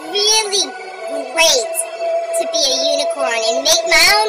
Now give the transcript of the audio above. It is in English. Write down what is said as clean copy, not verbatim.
really great to be a unicorn and make my own